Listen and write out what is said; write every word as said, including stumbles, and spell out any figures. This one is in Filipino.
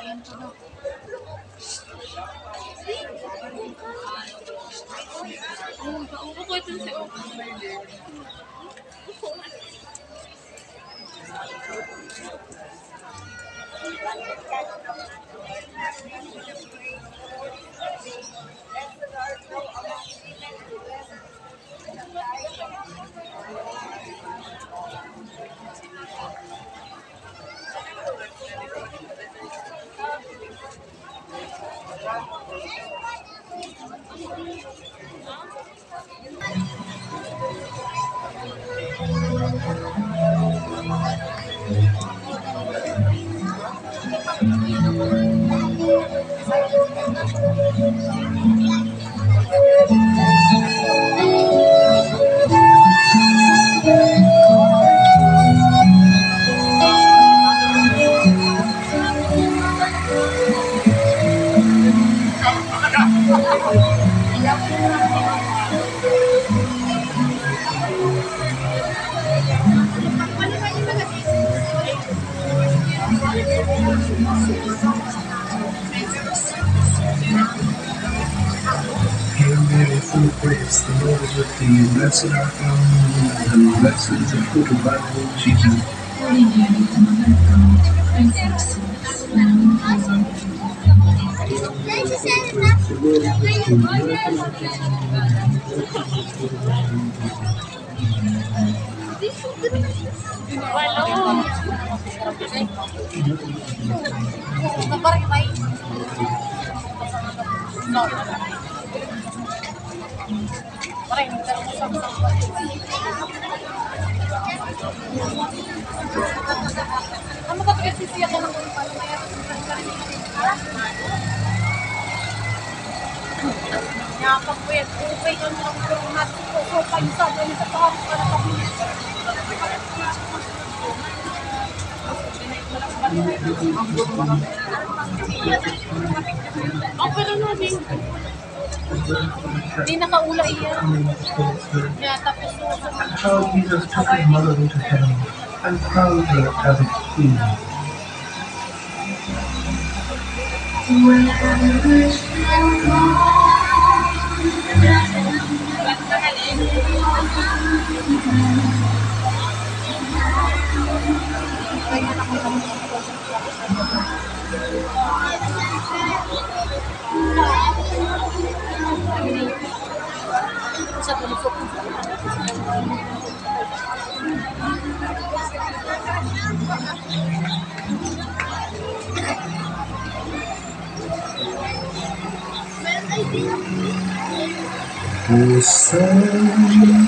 Upo ko ito si Opo. Praise the Lord with thee, blessed art thou among women, and blessed is the fruit of thy womb, Jesus. Holy Mary, the Mother of God, pray for us sinners, now and at the hour of our death. Praise the Lord with thee, blessed art thou among women, and blessed is the fruit of thy womb, Ano ka kasi siya ka ng Nyakap ko yan. Okay ka lang kung natin ko. So, kayo sa doon sa pahap ka na kami. Oh, pero natin. Hindi nakaula iyan. Yeah, tapos how Jesus took his mother into heaven and crowned her as a queen. The sun